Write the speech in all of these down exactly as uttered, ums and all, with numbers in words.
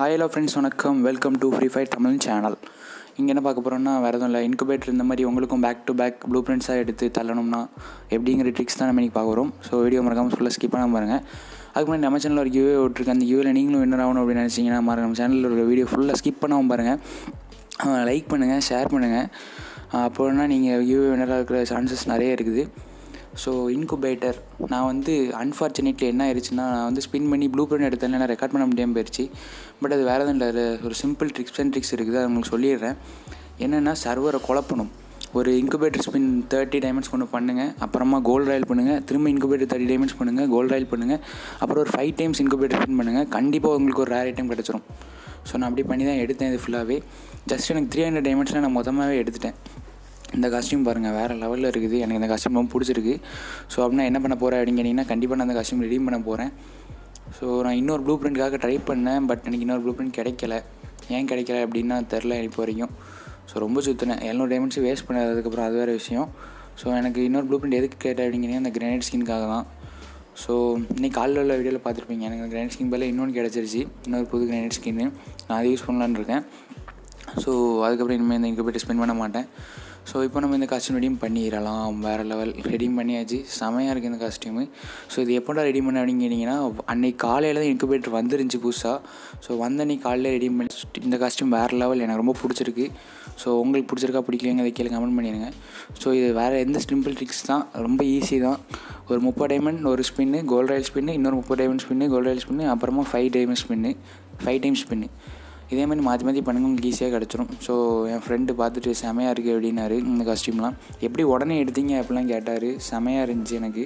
Hi hello friends, வணக்கம். Welcome to Free Fire Tamil channel. இங்கே என்ன பார்க்க போகிறோன்னா, வேறு எதுவும் இல்லை, இன்குபேட்டர் இந்த மாதிரி உங்களுக்கும் பேக் டு பேக் ப்ளூ பிரிண்ட்ஸாக எடுத்து தள்ளணும்னா எப்படிங்கிற ட்ரிக்ஸ் தான் நம்ம இன்றைக்கி பார்க்க போகிறோம். ஸோ வீடியோ மறக்காமல் ஃபுல்லாக ஸ்கிப் பண்ணாமல் பாருங்கள். அதுக்கு முன்னாடி நம்ம சேனலில் ஒரு கிவ்வே விட்டுருக்கு. அந்த கிவ்வில் நீங்களும் வின்னர் ஆகணும் அப்படின்னு நினச்சிங்கன்னா மறக்க நம்ம சேனலில் ஒரு வீடியோ ஃபுல்லாக ஸ்கிப் பண்ணாமல் பாருங்கள். லைக் பண்ணுங்கள், ஷேர் பண்ணுங்கள். அப்போனா நீங்கள் கிவ்வே வின்னராக இருக்கிற சான்சஸ் நிறைய இருக்குது. ஸோ இன்குபேட்டர் நான் வந்து அன்ஃபார்ச்சுனேட்லி என்ன ஆயிடுச்சுன்னா, நான் வந்து ஸ்பின் பண்ணி ப்ளூ பிரிண்ட் எடுத்தேன், நான் ரெக்கார்ட் பண்ண முடியாமல் போயிடுச்சு. பட் அது வேறு எதுவும் இல்லை, ஒரு சிம்பிள் ட்ரிக்ஸ் அண்ட் ட்ரிக்ஸ் இருக்குது, அது உங்களுக்கு சொல்லிடுறேன். என்னென்னா, சர்வரை குழப்பணும். ஒரு இன்குபேட்டர் ஸ்பின் தேர்ட்டி டைமண்ட்ஸ் கொண்டு பண்ணுங்கள், அப்புறமா கோல்ட் ராயல் பண்ணுங்கள், திரும்ப இன்குபேட்டர் தேர்ட்டி டைமண்ட்ஸ் பண்ணுங்கள், கோல்ட் ராயல் பண்ணுங்கள், அப்புறம் ஒரு ஃபைவ் டைம்ஸ் இன்குபேட்டர் ஸ்பின் பண்ணுங்கள். கண்டிப்பாக உங்களுக்கு ஒரு ரேர் ஐட்டம் கிடச்சிரும். ஸோ நான் அப்படி பண்ணி தான் எடுத்தேன். இது ஃபுல்லாகவே ஜஸ்ட் எனக்கு த்ரீ ஹண்ட்ரட் டைமண்ட்ஸில் நான் மொத்தமாகவே எடுத்துட்டேன். இந்த காஸ்ட்யூம் பாருங்கள், வேறு லெவலில் இருக்குது. எனக்கு இந்த காஸ்ட்யூம் ரொம்ப பிடிச்சிருக்கு. ஸோ அப்படின்னா என்ன பண்ண போகிறேன் அப்படின்னு கேட்டிங்கன்னா, கண்டிப்பாக நான் அந்த காஸ்ட்யூம் ரெடீம் பண்ண போகிறேன். ஸோ நான் இன்னொரு ப்ளூ பிரிண்ட்காக ட்ரை பண்ணேன், பட் எனக்கு இன்னொரு ப்ளூ பிரிண்ட் கிடைக்கல. ஏன் கிடைக்கல அப்படின்னா தெரில இப்போ வரைக்கும். ஸோ ரொம்ப சுற்றினேன், எழுநூறு டைமண்ட்ஸ் வேஸ்ட் பண்ணதுக்கப்புறம் அது வேறு விஷயம். ஸோ எனக்கு இன்னொரு ப்ளூ பிரிண்ட் எதுக்கு கேட்டேன் அப்படின்னு கேட்டிங்கன்னா, அந்த கிரேனைட் ஸ்கின்காக தான். ஸோ இன்றைக்கி காலையில் உள்ள வீடியோவில் பார்த்துருப்பீங்க, எனக்கு அந்த கிரேனைட் ஸ்கின் பதில் இன்னொன்று கிடச்சிருச்சு, இன்னொரு புது கிரேனைட் ஸ்கின்னு. நான் அதை யூஸ் பண்ணலான்னு இருக்கேன். ஸோ அதுக்கப்புறம் இனிமேல் இந்த இன்குபேட்டர் ஸ்பெண்ட் பண்ண மாட்டேன். ஸோ இப்போ நம்ம இந்த காஸ்ட்யூம் ரெடீம் பண்ணிடலாம். வேறு லெவல் ரெடீம் பண்ணியாச்சு, செமையாக இருக்குது இந்த காஸ்ட்யூமு. ஸோ இது எப்போடா ரெடி பண்ண அப்படின்னு கேட்டிங்கன்னா, அன்றைக்கி காலையில் தான் இன்குபேட்டர் வந்துருந்துச்சு புதுசாக. ஸோ வந்த அன்றைக்கி காலையில் ரெடீம் பண்ணி இந்த காஸ்ட்யூம் வேறு லெவல், எனக்கு ரொம்ப பிடிச்சிருக்கு. ஸோ உங்களுக்கு பிடிச்சிருக்கா பிடிக்கலங்க அதை கீழே கமெண்ட் பண்ணிடுங்க. ஸோ இது வேறு எந்த சிம்பிள் ட்ரிக்ஸ் தான், ரொம்ப ஈஸி தான். ஒரு முப்பது டைமண்ட் ஒரு ஸ்பின்னு, கோல்ட் ராயல் ஸ்பின்னு, இன்னொரு முப்பது diamond spin, gold royal spin, அப்புறமா five diamond spin, five time spin. இதே மாதிரி மாற்றி மாற்றி பண்ணுங்க, உங்களுக்கு ஈஸியாக கிடச்சிரும். ஸோ என் ஃப்ரெண்டு பார்த்துட்டு செமையாக இருக்குது அப்படின்னாரு. இந்த காஸ்ட்யூம்லாம் எப்படி உடனே எடுத்தீங்க அப்படிலாம் கேட்டார். செமையாக இருந்துச்சு எனக்கு.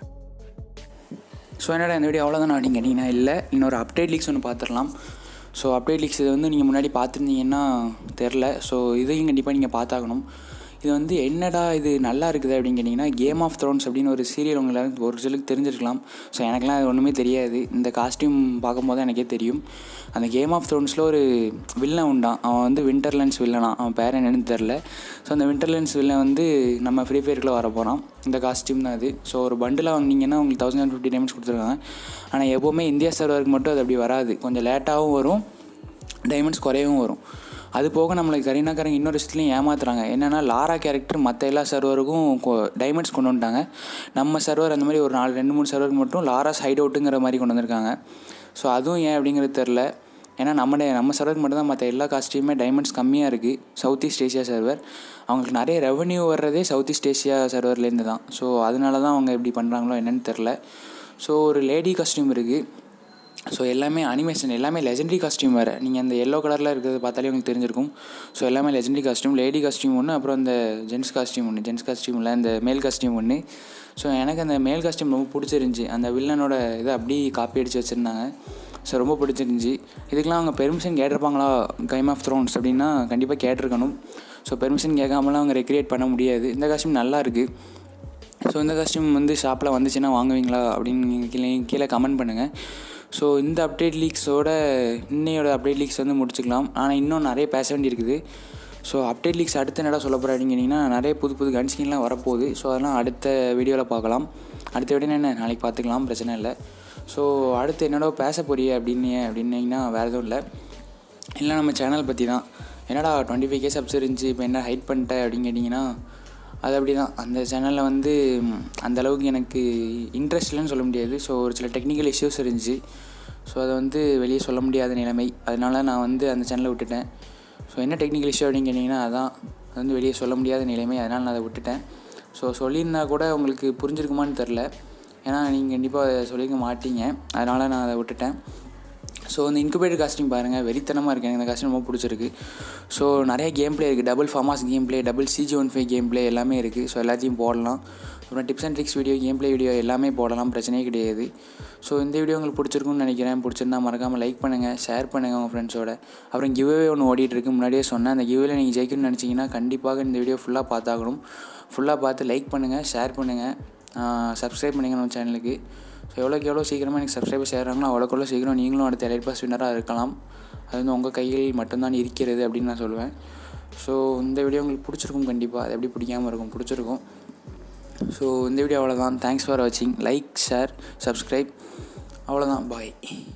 ஸோ என்னடா இந்த வீடியோ அவ்வளோதான் அப்படின்னு கேட்டிங்கன்னா, இல்லை, இன்னொரு அப்டேட் லீக்ஸ் ஒன்று பார்த்துடலாம். ஸோ அப்டேட் லீக்ஸ் இது வந்து நீங்கள் முன்னாடி பார்த்துருந்தீங்கன்னா தெரில. ஸோ இதையும் கண்டிப்பாக நீங்கள் பார்த்தாகணும். இது வந்து என்னடா இது நல்லா இருக்குது அப்படின்னு கேட்டிங்கன்னா, கேம் ஆஃப் த்ரோன்ஸ் அப்படின்னு ஒரு சீரியல் உங்களுக்கு ஒரு சிலருக்கு தெரிஞ்சிருக்கலாம். ஸோ எனக்குலாம் அது ஒன்றுமே தெரியாது. இந்த காஸ்ட்யூம் பார்க்கும்போது எனக்கே தெரியும். அந்த கேம் ஆஃப் த்ரோன்ஸில் ஒரு வில்லன் உண்டான், அவன் வந்து விண்டர்லென்ஸ் வில்லனா, அவன் பேர் என்னன்னு தெரில. ஸோ அந்த விண்டர்லென்ஸ் வில்லன் வந்து நம்ம ஃப்ரீ ஃபயருக்குள்ளே வர போகிறான். இந்த காஸ்ட்யூம் தான் அது. ஸோ ஒரு பண்டிலாக வாங்கினீங்கன்னா உங்களுக்கு தௌசண்ட் அண்ட் ஃபிஃப்டி டைமண்ட்ஸ் கொடுத்துருக்காங்க. ஆனால் எப்போவுமே இந்தியா சர்வருக்கு மட்டும் அது அப்படி வராது, கொஞ்சம் லேட்டாகவும் வரும், டைமண்ட்ஸ் குறையவும் வரும். அது போக நம்மளுக்கு கரீனாக்காரங்க இன்னொரு விஷயத்துலையும் ஏமாத்துறாங்க. என்னென்னா, லாரா கேரக்டர் மற்ற எல்லா சர்வருக்கும் டைமண்ட்ஸ் கொண்டு வந்துட்டாங்க. நம்ம சர்வர் அந்த மாதிரி ஒரு நாலு ரெண்டு மூணு சர்வருக்கு மட்டும் லாராஸ் ஹைட் அவுட்டுங்கிற மாதிரி கொண்டு வந்திருக்காங்க. ஸோ அதுவும் ஏன் அப்படிங்கிறது தெரில. ஏன்னா நம்ம நம்ம சர்வருக்கு மட்டும்தான் மற்ற எல்லா காஸ்ட்யூமே டைமண்ட்ஸ் கம்மியாக இருக்குது. சவுத் ஈஸ்ட் ஏஷியா சர்வர் அவங்களுக்கு நிறைய ரெவன்யூ வர்றதே சவுத் ஈஸ்ட் ஏஷியா சர்வர்லேருந்து தான். ஸோ அதனால தான் அவங்க எப்படி பண்ணுறாங்களோ என்னென்னு தெரில. ஸோ ஒரு லேடி காஸ்ட்யூம் இருக்குது. ஸோ எல்லாமே அனிமேஷன், எல்லாமே லெஜெண்டரி காஸ்ட்யூம் வேறு. நீங்கள் அந்த எல்லோ கலரில் இருக்கிறது பார்த்தாலே உங்களுக்கு தெரிஞ்சிருக்கும். ஸோ எல்லாமே லெஜெண்டரி காஸ்ட்யூம். லேடி காஸ்ட்யூம் ஒன்று, அப்புறம் இந்த ஜென்ஸ் காஸ்ட்யூம் ஒன்று. ஜென்ஸ் காஸ்ட்யூம் இல்லை, இந்த மேல் காஸ்ட்யூம் ஒன்று. ஸோ எனக்கு அந்த மேல் காஸ்ட்யூம் ரொம்ப பிடிச்சிருந்துச்சி. அந்த வில்லனோட இதை அப்படி காப்பி அடித்து வச்சுருந்தாங்க. ஸோ ரொம்ப பிடிச்சிருந்துச்சி. இதுக்கெலாம் அவங்க பெர்மிஷன் கேட்டிருப்பாங்களா கேம் ஆஃப் த்ரோன்ஸ் அப்படின்னா கண்டிப்பாக கேட்டிருக்கணும். ஸோ பெர்மிஷன் கேட்காமலாம் அவங்க ரெக்ரியேட் பண்ண முடியாது. இந்த காஸ்ட்யூம் நல்லா இருக்குது. ஸோ இந்த காஸ்ட்யூம் வந்து ஷாப்பில் வந்துச்சுன்னா வாங்குவீங்களா அப்படின்னு நீங்கள் கீழே கீழே கமெண்ட் பண்ணுங்கள். ஸோ இந்த அப்டேட் லீக்ஸோட இன்னையோட அப்டேட் லீக்ஸ் வந்து முடிச்சுக்கலாம். ஆனால் இன்னும் நிறைய பேச வேண்டியிருக்குது. ஸோ அப்டேட் லீக்ஸ் அடுத்து என்னடா சொல்ல போகிறேன் அப்படின்னு கேட்டிங்கன்னா, நிறைய புது புது கன் ஸ்கின்லாம் வரப்போகுது. ஸோ அதெல்லாம் அடுத்த வீடியோவில் பார்க்கலாம். அடுத்த வீடியோ என்ன நாளைக்கு பார்த்துக்கலாம், பிரச்சனை இல்லை. ஸோ அடுத்து என்னோட பேச போறிய அப்படின்னு அப்படின்னீங்கன்னா வேறு எதுவும் இல்லை, இல்லை நம்ம சேனல் பற்றி தான். என்னடா டுவெண்ட்டி ஃபைவ் கே சப்ஸ் இருந்துச்சு, இப்போ என்ன ஹைட் பண்ணிட்டேன் அப்படின்னு கேட்டிங்கன்னா, அது அப்படி தான். அந்த சேனலில் வந்து அந்தளவுக்கு எனக்கு இன்ட்ரெஸ்ட் இல்லைன்னு சொல்ல முடியாது. ஸோ ஒரு சில டெக்னிக்கல் இஷ்யூஸ் இருந்துச்சு. ஸோ அதை வந்து வெளியே சொல்ல முடியாத நிலைமை. அதனால நான் வந்து அந்த சேனலை விட்டுட்டேன். ஸோ என்ன டெக்னிக்கல் இஷ்யூ அப்படின்னு கேட்டிங்கன்னா, அதான் அது வந்து வெளியே சொல்ல முடியாத நிலைமை. அதனால் நான் அதை விட்டுட்டேன். ஸோ சொல்லியிருந்தா கூட உங்களுக்கு புரிஞ்சிருக்குமான்னு தெரில. ஏன்னா நீங்கள் கண்டிப்பாக அதை சொல்லியிருக்க மாட்டீங்க. அதனால் நான் அதை விட்டுட்டேன். ஸோ இந்த இன்குபேட்டர் காஸ்ட்யூம் பாருங்கள், வெறித்தனமாக இருக்குது. எனக்கு இந்த காஸ்ட்யூம் ரொம்ப பிடிச்சிருக்கு. ஸோ நிறைய கேம் ப்ளே இருக்குது. டபுள் ஃபார்மாஸ் game play, double CG one five game play எல்லாமே இருக்குது. ஸோ எல்லாத்தையும் போடலாம். அப்புறம் tips and tricks video, game play video எல்லாமே போடலாம், பிரச்சனையே கிடையாது. ஸோ இந்த வீடியோ உங்களுக்கு பிடிச்சிருக்குன்னு நினைக்கிறேன். பிடிச்சிருந்தா மறக்காமல் லைக் பண்ணுங்கள், ஷேர் பண்ணுங்கள் உங்கள் ஃப்ரெண்ட்ஸோட. அப்புறம் கிவ்வே ஒன்று ஓடிட்டுருக்கு, முன்னாடியே சொன்னேன். அந்த கிவ்வேல நீங்கள் ஜெயிக்கணும்னு நினச்சிங்கன்னா கண்டிப்பாக இந்த வீடியோ ஃபுல்லாக பார்த்தாகணும். ஃபுல்லாக பார்த்து லைக் பண்ணுங்கள், ஷேர் பண்ணுங்கள், சப்ஸ்கிரைப் பண்ணுங்கள் நம்ம சேனலுக்கு. ஸோ எவ்வளோக்கு எவ்வளோ சீக்கிரமாக எனக்கு சப்ஸ்கிரைபர் சேர்றாங்களோ அவ்வளோக்கு சீக்கிரம் நீங்களும் அடுத்த எலைட் பாஸ் வின்னராக இருக்கலாம். அது வந்து உங்கள் கையில் மட்டும்தான் இருக்கிறது அப்படின்னு நான் சொல்லுவேன். ஸோ இந்த வீடியோ உங்களுக்கு பிடிச்சிருக்கும் கண்டிப்பாக. அது எப்படி பிடிக்காமல் இருக்கும், பிடிச்சிருக்கும். ஸோ இந்த வீடியோ அவ்வளோதான். தேங்க்ஸ் ஃபார் வாட்சிங். லைக், ஷேர், சப்ஸ்கிரைப், அவ்வளோதான். பாய்.